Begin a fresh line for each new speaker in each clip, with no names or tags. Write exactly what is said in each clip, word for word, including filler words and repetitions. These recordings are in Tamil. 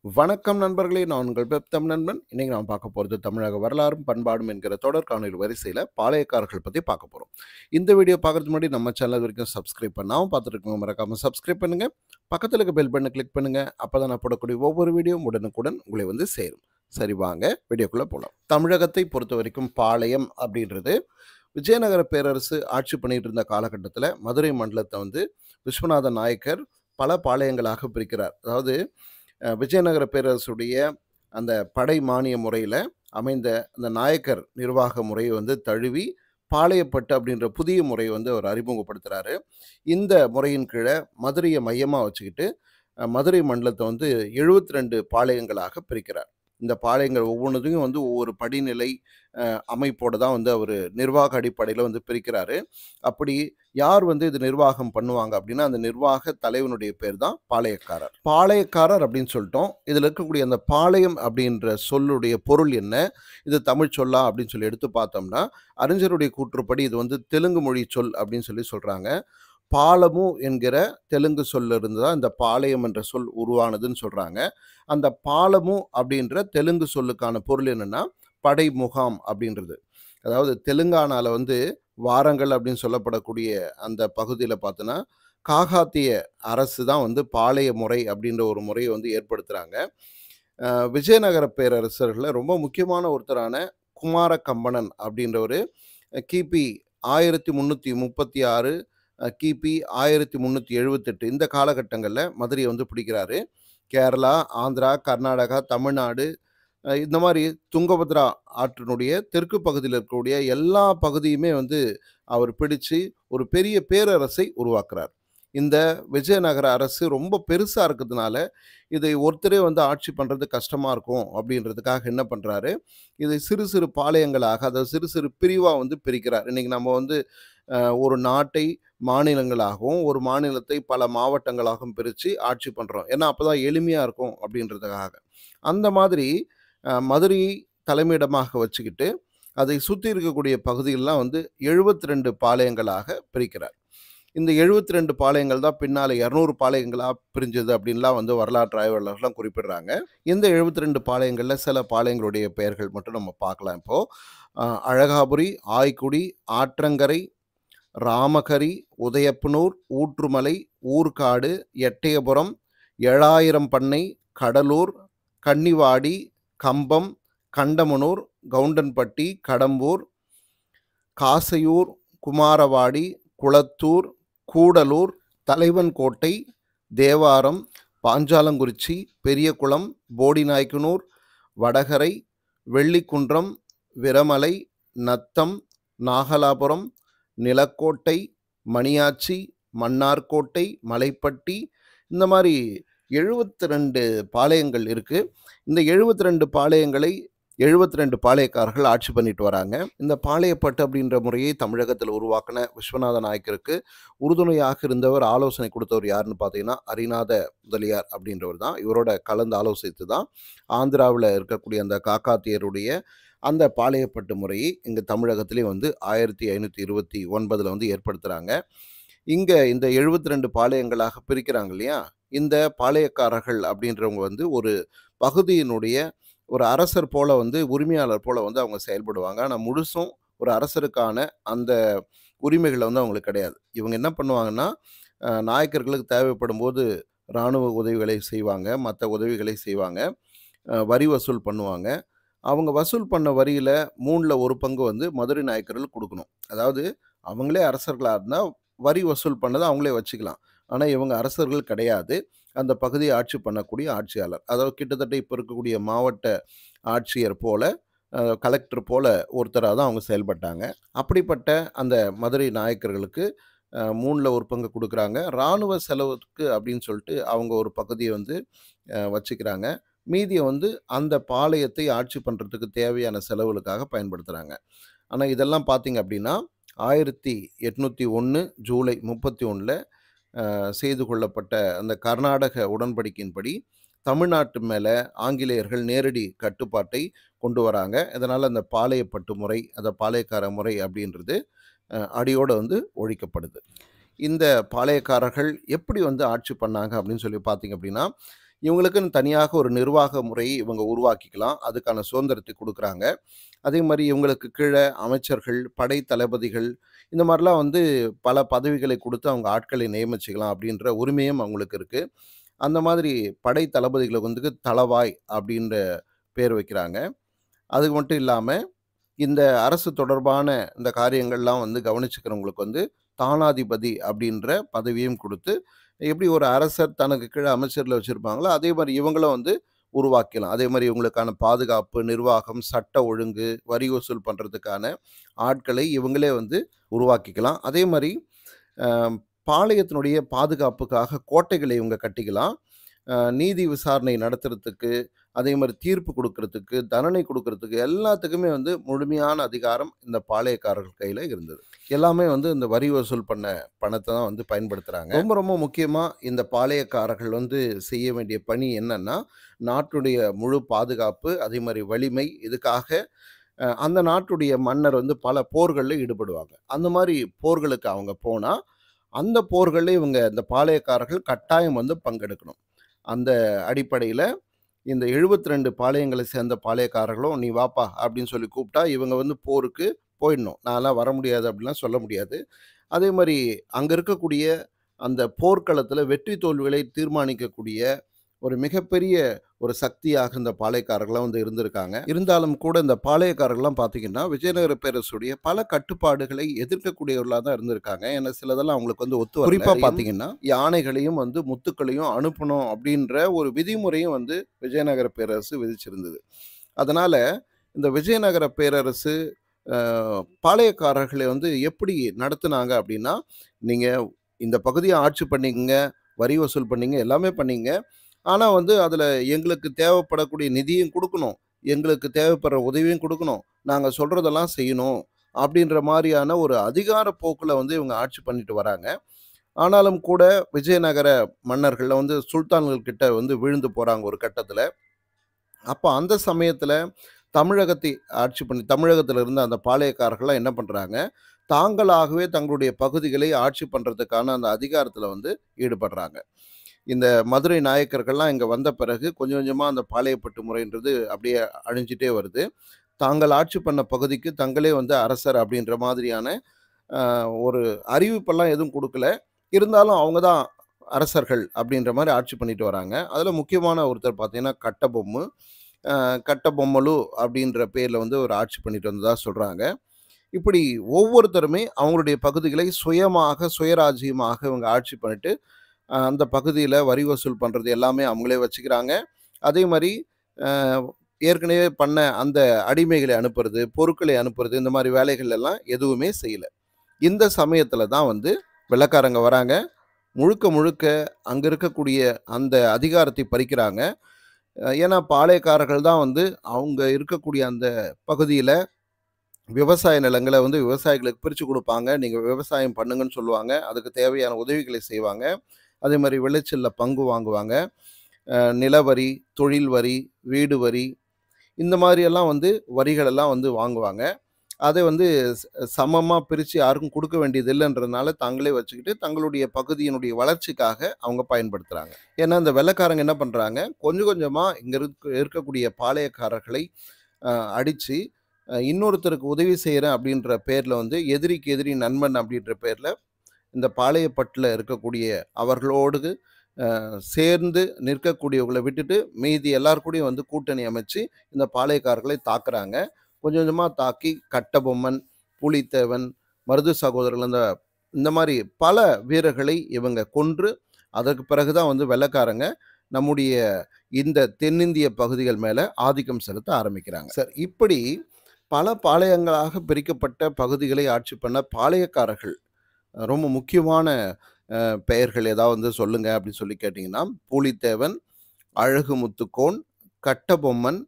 வணக்கம் நண்பர்களே! நான் உங்கள் பெப் தமிழ் நண்பன். இன்னைக்கு நாம பார்க்க போறது தமிழக வரலாறும், பண்பாடும் என்கிற தொடர் காணொளி வரிசையில பாளையக்காரர்கள் பத்தி பார்க்க போறோம். இந்த வீடியோ பார்க்கறதுக்கு முன்னாடி நம்ம சேனல் வரைக்கும் சப்ஸ்கிரைப் பண்ணாம பார்த்துட்டு இருக்கவங்க மறக்காம சப்ஸ்கிரைப் பண்ணுங்க. பக்கத்துல இருக்க பெல் பட்டன கிளிக் பண்ணுங்க. அப்பதான் நான் போடக்கூடிய ஒவ்வொரு வீடியோவும் உடனுக்குடன் உங்களை வந்து சேரும். சரி வாங்க வீடியோக்குள்ள போலாம். தமிழகத்தை பொறுத்தவரைக்கும் பாளையம் அப்படின்றது விஜயநகர பேரரசு ஆட்சி பண்ணிட்டு இருந்த காலகட்டத்தில மதுரை மண்டலத்த வந்து விஸ்வநாத நாயக்கர் பல பாளையங்களாக பிரிக்கிறார். அதாவது அ விஜயநகர பேரரசுடைய அந்த படை மானிய முறையில அமைந்த அந்த நாயக்கர் நிர்வாக முறைய வந்து தழுவி, பாளையப்பட்டு அப்படின்ற புதிய முறைய வந்து அவர் அறிமுகப்படுத்துறாரு. இந்த முறையின் கீழ மதுரைய மையமா வச்சுக்கிட்டு, அ மதுரை மண்டலத்த வந்து எழுபத்தி இரண்டு பாளையங்களாக பிரிக்கிறார். இந்த பாளையங்கள் ஒவ்வொன்னதையும் வந்து ஒவ்வொரு படிநிலை அ அமைப்போட தான் வந்து அவரு நிர்வாக அடிப்படையில வந்து பிரிக்கிறாரு. அப்படி யார் வந்து இது நிர்வாகம் பண்ணுவாங்க அப்படின்னா, அந்த நிர்வாக தலைவனுடைய பேர் தான் பாளையக்காரர். பாளையக்காரர் அப்படின்னு சொல்லிட்டோம். இதில இருக்கக்கூடிய அந்த பாளையம் அப்படின்ற சொல்லுடைய பொருள் என்ன? இது தமிழ் சொல்லா? அப்படின்னு சொல்லி எடுத்து பார்த்தோம்னா, அறிஞருடைய கூற்றுப்படி இது வந்து தெலுங்கு மொழி சொல் அப்படின்னு சொல்லி சொல்றாங்க. பாலமு என்கிற தெலுங்கு சொல்ல இருந்து தான் இந்த பாளையம் என்ற சொல் உருவானதுன்னு சொல்றாங்க. அந்த பாலமு அப்படின்ற தெலுங்கு சொல்லுக்கான பொருள் என்னன்னா, படை முகாம் அப்படின்றது. அதாவது தெலுங்கானால வந்து வாரங்கல் அப்படின்னு சொல்லப்படக்கூடிய அந்த பகுதியில பார்த்தோன்னா, காகாத்திய அரசு தான் வந்து பாளைய முறை அப்படின்ற ஒரு முறைய வந்து ஏற்படுத்துறாங்க. அ விஜயநகர பேரரசர்கள்ல ரொம்ப முக்கியமான ஒருத்தரான குமார கம்பனன் அப்படின்றவரு கிபி ஆயிரத்தி முன்னூத்தி முப்பத்தி ஆறு அ கிபி ஆயிரத்தி முன்னூத்தி எழுபத்தி எட்டு இந்த காலகட்டங்கள்ல மதுரைய வந்து பிடிக்கிறாரு. கேரளா, ஆந்திரா, கர்நாடகா, தமிழ்நாடு அ இந்த மாரி துங்கபத்ரா ஆற்றினுடைய தெற்கு பகுதியில இருக்கக்கூடிய எல்லா பகுதியுமே வந்து அவர் பிடிச்சு ஒரு பெரிய பேரரசை உருவாக்குறார். இந்த விஜயநகர அரசு ரொம்ப பெருசா இருக்கிறதுனால, இதை ஒருத்தரே வந்து ஆட்சி பண்றது கஷ்டமா இருக்கும் அப்படின்றதுக்காக என்ன பண்றாரு, இதை சிறு சிறு பாளையங்களாக, அதாவது சிறு சிறு பிரிவா வந்து பிரிக்கிறார். இன்னைக்கு நம்ம வந்து அ ஒரு நாட்டை மாநிலங்களாகவும், ஒரு மாநிலத்தை பல மாவட்டங்களாகவும் பிரிச்சு ஆட்சி பண்றோம். ஏன்னா, அப்பதான் எளிமையா இருக்கும் அப்படின்றதுக்காக. அந்த மாதிரி அ மதுரையை தலைமையிடமாக வச்சுக்கிட்டு, அதை சுத்தி இருக்கக்கூடிய பகுதிகள்லாம் வந்து எழுபத்தி இரண்டு பாளையங்களாக பிரிக்கிறார். இந்த எழுபத்தி இரண்டு பாளையங்கள் தான் பின்னால இருநூறு பாளையங்களா பிரிஞ்சது அப்படின்லாம் வந்து வரலாற்று ஆய்வாளர்கள்லாம் குறிப்பிடுறாங்க. இந்த எழுபத்தி இரண்டு பாளையங்கள்ல சில பாளையங்களுடைய பெயர்கள் மட்டும் நம்ம பார்க்கலாம் இப்போ. அ அழகாபுரி, ஆய்க்குடி, ஆற்றங்கரை, ராமகரி, உதயப்பனூர், ஊற்றுமலை, ஊர்காடு, எட்டயபுரம், ஏழாயிரம் பண்ணை, கடலூர், கன்னிவாடி, கம்பம், கண்டமனூர், கவுண்டன்பட்டி, கடம்பூர், காசையூர், குமாரவாடி, குளத்தூர், கூடலூர், தலைவன்கோட்டை, தேவாரம், பாஞ்சாலங்குறிச்சி, பெரியகுளம், போடிநாயக்கனூர், வடகரை, வெள்ளிக்குன்றம், விரமலை, நத்தம், நாகலாபுரம், நிலக்கோட்டை, மணியாச்சி, மன்னார்கோட்டை, மலைப்பட்டி இந்த மாரி எழுபத்தி இரண்டு பாளையங்கள் இருக்கு. இந்த எழுபத்தி இரண்டு பாளையங்களை எழுபத்தி இரண்டு பாளையக்காரர்கள் ஆட்சி பண்ணிட்டு வராங்க. இந்த பாளையப்பட்டு அப்படின்ற முறையை தமிழகத்தில உருவாக்குன விஸ்வநாத நாயக்கருக்கு உறுதுணையாக இருந்தவர், ஆலோசனை குடுத்தவர் யாருன்னு பார்த்தீங்கன்னா, அரிநாத முதலியார் அப்படின்றவர் தான். இவரோட கலந்து ஆலோசித்து தான் ஆந்திராவுல இருக்கக்கூடிய அந்த காக்காத்தியருடைய அந்த பாளையப்பட்டு முறையை இங்க தமிழகத்திலே வந்து ஆயிரத்தி ஐநூத்தி இருபத்தி ஒன்பதுல வந்து ஏற்படுத்துறாங்க. இங்க இந்த எழுபத்தி இரண்டு பாளையங்களாக பிரிக்கிறாங்க இல்லையா? இந்த பாளையக்காரர்கள் அப்படின்றவங்க வந்து ஒரு பகுதியினுடைய ஒரு அரசர் போல வந்து உரிமையாளர் போல வந்து அவங்க செயல்படுவாங்க. ஆனா முழுசும் ஒரு அரசருக்கான அந்த உரிமைகள் வந்து அவங்களுக்கு கிடையாது. இவங்க என்ன பண்ணுவாங்கன்னா, அ நாயக்கர்களுக்கு தேவைப்படும்போது ராணுவ உதவிகளை செய்வாங்க, மத்த உதவிகளை செய்வாங்க. அ வரி வசூல் பண்ணுவாங்க. அவங்க வசூல் பண்ண வரியில மூன்றில் ஒரு பங்கு வந்து மதுரை நாயக்கர்கள் குடுக்கணும். அதாவது அவங்களே அரசர்களா இருந்தா, வரி வசூல் பண்ணத அவங்களே வச்சுக்கலாம். ஆனா இவங்க அரசர்கள் கிடையாது. அந்த பகுதியை ஆட்சி பண்ணக்கூடிய ஆட்சியாளர். அதாவது கிட்டத்தட்ட இப்ப இருக்கக்கூடிய மாவட்ட ஆட்சியர் போல, அ கலெக்டர் போல ஒருத்தரா தான் அவங்க செயல்பட்டாங்க. அப்படிப்பட்ட அந்த மதுரை நாயக்கர்களுக்கு அ மூன்றில் ஒரு பங்கு குடுக்குறாங்க. ராணுவ செலவுக்கு அப்படின்னு சொல்லிட்டு அவங்க ஒரு பகுதிய வந்து அ வச்சுக்கிறாங்க. மீதிய வந்து அந்த பாளையத்தை ஆட்சி பண்றதுக்கு தேவையான செலவுகளுக்காக பயன்படுத்துறாங்க. ஆனா இதெல்லாம் பார்த்தீங்க அப்படின்னா, ஆயிரத்தி எண்ணூத்தி ஒன்று ஜூலை முப்பத்தி ஒன்றில் அ செய்து கொள்ளப்பட்ட அந்த கர்நாடக உடன்படிக்கையின்படி, தமிழ்நாட்டு மேல ஆங்கிலேயர்கள் நேரடி கட்டுப்பாட்டை கொண்டு வராங்க. இதனால அந்த பாளையப்பட்டு முறை, அந்த பாளையக்கார முறை அப்படின்றது அ அடியோட வந்து ஒழிக்கப்படுது. இந்த பாளையக்காரர்கள் எப்படி வந்து ஆட்சி பண்ணாங்க அப்படின்னு சொல்லி பார்த்தீங்க அப்படின்னா, இவங்களுக்குன்னு தனியாக ஒரு நிர்வாக முறையை இவங்க உருவாக்கிக்கலாம். அதுக்கான சுதந்திரத்தை குடுக்குறாங்க. அதே மாரி இவங்களுக்கு கீழ அமைச்சர்கள், படை தளபதிகள் இந்த மாரிலாம் வந்து பல பதவிகளை குடுத்து அவங்க ஆட்களை நியமிச்சுக்கலாம் அப்படின்ற உரிமையும் அவங்களுக்கு இருக்கு. அந்த மாதிரி படை தளபதிகளுக்கு வந்து தளவாய் அப்படின்ற பேர் வைக்கிறாங்க. அது மட்டும் இல்லாம, இந்த அரசு தொடர்பான இந்த காரியங்கள்லாம் வந்து கவனிச்சுக்கிறவங்களுக்கு வந்து தானாதிபதி அப்படின்ற பதவியும் குடுத்து, எப்படி ஒரு அரசர் தனக்கு கீழ அமைச்சர்கள வச்சிருப்பாங்களோ, அதே மாரி இவங்களும் வந்து உருவாக்கலாம். அதே மாரி இவங்களுக்கான பாதுகாப்பு, நிர்வாகம், சட்ட ஒழுங்கு, வரி வசூல் பண்றதுக்கான ஆட்களை இவங்களே வந்து உருவாக்கிக்கலாம். அதே மாரி அ பாளையத்தினுடைய பாதுகாப்புக்காக கோட்டைகளை இவங்க கட்டிக்கலாம். அ நீதி விசாரணை நடத்துறதுக்கு, அதே மாரி தீர்ப்பு குடுக்குறதுக்கு, தண்டனை குடுக்குறதுக்கு எல்லாத்துக்குமே வந்து முழுமையான அதிகாரம் இந்த பாளையக்காரர்கள் கையில இருந்தது. எல்லாமே வந்து இந்த வரி வசூல் பண்ண பணத்த தான் வந்து பயன்படுத்துறாங்க. ரொம்ப ரொம்ப முக்கியமா இந்த பாளையக்காரர்கள் வந்து செய்ய வேண்டிய பணி என்னன்னா, நாட்டுடைய முழு பாதுகாப்பு, அதே மாரி வலிமை இதுக்காக அ அந்த நாட்டுடைய மன்னர் வந்து பல போர்கள்ல ஈடுபடுவாங்க. அந்த மாரி போர்களுக்கு அவங்க போனா, அந்த போர்கள்ல இவங்க இந்த பாளையக்காரர்கள் கட்டாயம் வந்து பங்கெடுக்கணும். அந்த அடிப்படையில இந்த எழுபத்தி இரண்டு பாளையங்கள சேர்ந்த பாளையக்காரர்களும், "நீ வாப்பா" அப்படின்னு சொல்லி கூப்பிட்டா, இவங்க வந்து போருக்கு போயிடணும். நான்லாம் வர முடியாது அப்படிலாம் சொல்ல முடியாது. அதே மாரி அங்க இருக்கக்கூடிய அந்த போர்க்களத்தில வெற்றி தோல்விகளை தீர்மானிக்கக்கூடிய ஒரு மிகப்பெரிய ஒரு சக்தியாக இந்த பாளையக்காரர்கள்லாம் வந்து இருந்திருக்காங்க. இருந்தாலும் கூட இந்த பாளையக்காரர்கள்லாம் பார்த்தீங்கன்னா, விஜயநகர பேரரசுடைய பல கட்டுப்பாடுகளை எதிர்க்கக்கூடியவர்களா தான் இருந்திருக்காங்க. ஏன்னா சிலதெல்லாம் அவங்களுக்கு வந்து ஒத்து வரல. குறிப்பா பார்த்தீங்கன்னா, யானைகளையும் வந்து முத்துக்களையும் அனுப்பணும் அப்படின்ற ஒரு விதிமுறையும் வந்து விஜயநகர பேரரசு விதிச்சிருந்தது. அதனால இந்த விஜயநகர பேரரசு அ பாளையக்காரர்களை வந்து எப்படி நடத்துனாங்க அப்படின்னா, நீங்க இந்த பகுதிய ஆட்சி பண்ணீங்க, வரி வசூல் பண்ணீங்க, எல்லாமே பண்ணீங்க. ஆனா வந்து அதில எங்களுக்கு தேவைப்படக்கூடிய நிதியும் குடுக்கணும். எங்களுக்கு தேவைப்படுற உதவியும் குடுக்கணும். நாங்க சொல்றதெல்லாம் செய்யணும். அப்படின்ற மாரியான ஒரு அதிகார போக்குல வந்து இவங்க ஆட்சி பண்ணிட்டு வராங்க. ஆனாலும் கூட விஜயநகர மன்னர்கள்ல வந்து சுல்தான்கள் கிட்ட வந்து வீழ்ந்து போறாங்க ஒரு கட்டத்தில. அப்ப அந்த சமயத்தில தமிழகத்தை ஆட்சி பண்ணி தமிழகத்தில இருந்த அந்த பாளையக்காரர்கள்லாம் என்ன பண்றாங்க, தாங்களாகவே தங்களுடைய பகுதிகளை ஆட்சி பண்றதுக்கான அந்த அதிகாரத்தில வந்து ஈடுபடுறாங்க. இந்த மதுரை நாயக்கர்கள்லாம் இங்க வந்த பிறகு கொஞ்சம் கொஞ்சமா அந்த பாளையப்பட்டு முறைன்றது அப்படியே அழிஞ்சிட்டே வருது. தாங்கள் ஆட்சி பண்ண பகுதிக்கு தங்களே வந்து அரசர் அப்படின்ற மாதிரியான அ ஒரு அறிவிப்பெல்லாம் எதுவும் குடுக்கல. இருந்தாலும் அவங்க தான் அரசர்கள் அப்படின்ற மாரி ஆட்சி பண்ணிட்டு வராங்க. அதுல முக்கியமான ஒருத்தர் பார்த்தீங்கன்னா, கட்டபொம்மு. அ கட்டபொம்மலு அப்படின்ற பேர்ல வந்து ஒரு ஆட்சி பண்ணிட்டு வந்ததா சொல்றாங்க. இப்படி ஒவ்வொருத்தருமே அவங்களுடைய பகுதிகளை சுயமாக, சுயராஜ்யமாக இவங்க ஆட்சி பண்ணிட்டு அ அந்த பகுதியில வரி வசூல் பண்றது எல்லாமே அவங்களே வச்சுக்கிறாங்க. அதே மாரி அ ஏற்கனவே பண்ண அந்த அடிமைகளை அனுப்புறது, பொருட்களை அனுப்புறது இந்த மாரி வேலைகள் எல்லாம் எதுவுமே செய்யல. இந்த சமயத்தில தான் வந்து வெள்ளைக்காரங்க வராங்க. முழுக்க முழுக்க அங்க இருக்கக்கூடிய அந்த அதிகாரத்தை பறிக்கிறாங்க. அ ஏன்னா பாளையக்காரர்கள் தான் வந்து அவங்க இருக்கக்கூடிய அந்த பகுதியில விவசாய நிலங்கள வந்து விவசாயிகளுக்கு பிரிச்சு குடுப்பாங்க. நீங்க விவசாயம் பண்ணுங்கன்னு சொல்லுவாங்க. அதுக்கு தேவையான உதவிகளை செய்வாங்க. அதே மாரி விளைச்சல்ல பங்கு வாங்குவாங்க. அ நிலவரி, தொழில் வரி, வீடு வரி இந்த மாரியெல்லாம் வந்து வரிகள் எல்லாம் வந்து வாங்குவாங்க. அதை வந்து ஸ் சமமா பிரிச்சு யாருக்கும் குடுக்க வேண்டியது இல்லன்றதுனால தாங்களே வச்சுக்கிட்டு, தங்களுடைய பகுதியினுடைய வளர்ச்சிக்காக அவங்க பயன்படுத்துறாங்க. ஏன்னா, இந்த வெள்ளைக்காரங்க என்ன பண்றாங்க, கொஞ்சம் கொஞ்சமா இங்க இருக் இருக்கக்கூடிய பாளையக்காரர்களை அ அடிச்சு, அ இன்னொருத்தருக்கு உதவி செய்றேன் அப்படின்ற பேர்ல வந்து எதிரிக்கு எதிரி நண்பன் அப்படின்ற பேர்ல இந்த பாளையப்பட்டுல இருக்கக்கூடிய அவர்களோடு அ சேர்ந்து நிற்கக்கூடியவங்கள விட்டுட்டு, மீதி எல்லார் கூடயும் வந்து கூட்டணி அமைச்சு, இந்த பாளையக்காரர்களை தாக்குறாங்க. கொஞ்சம் கொஞ்சமா தாக்கி கட்டபொம்மன், பூலித்தேவன், மருது சகோதரர்கள் இந்த இந்த மாரி பல வீரர்களை இவங்க கொன்று, அதற்கு பிறகு தான் வந்து வெள்ளைக்காரங்க நம்முடைய இந்த தென்னிந்திய பகுதிகள் மேல ஆதிக்கம் செலுத்த ஆரம்பிக்கிறாங்க. சார் இப்படி பல பாளையங்களாக பிரிக்கப்பட்ட பகுதிகளை ஆட்சி பண்ண பாளையக்காரர்கள் ரொம்ப முக்கியமான அ பெயர்கள் ஏதாவது வந்து சொல்லுங்க அப்படின்னு சொல்லி கேட்டீங்கன்னா, பூலித்தேவன், அழகுமுத்துக்கோன், கட்டபொம்மன்,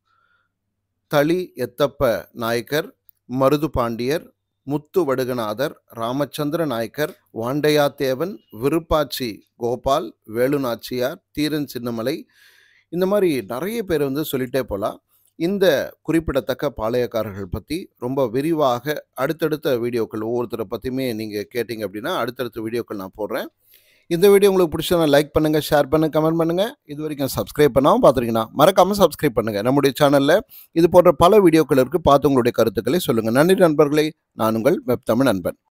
தளி எத்தப்ப நாயக்கர், மருது பாண்டியர், முத்து வடுகநாதர், ராமச்சந்திர நாயக்கர், வாண்டையாத்தேவன், விருப்பாச்சி கோபால், வேலு நாச்சியார், தீரன் சின்னமலை இந்த மாரி நெறைய பேர் வந்து சொல்லிட்டே போலாம். இந்த குறிப்பிடத்தக்க பாளையக்காரர்கள் பத்தி ரொம்ப விரிவாக அடுத்தடுத்த வீடியோக்கள் ஒவ்வொருத்தர பத்தியுமே நீங்க கேட்டீங்க அப்படின்னா, அடுத்தடுத்த வீடியோக்கள் நான் போடுறேன். இந்த வீடியோ உங்களுக்கு பிடிச்சதுனா லைக் பண்ணுங்க, ஷேர் பண்ணுங்க, கமெண்ட் பண்ணுங்க. இது வரைக்கும் சப்ஸ்கிரைப் பண்ணாம பார்த்துருக்கீங்கன்னா மறக்காம சப்ஸ்கிரைப் பண்ணுங்க. நம்முடைய சேனல்ல இது போன்ற பல வீடியோக்கள் இருக்கு. பார்த்து உங்களுடைய கருத்துக்களை சொல்லுங்க. நன்றி நண்பர்களே. நான் உங்கள் வெப் தமிழ் நண்பன்.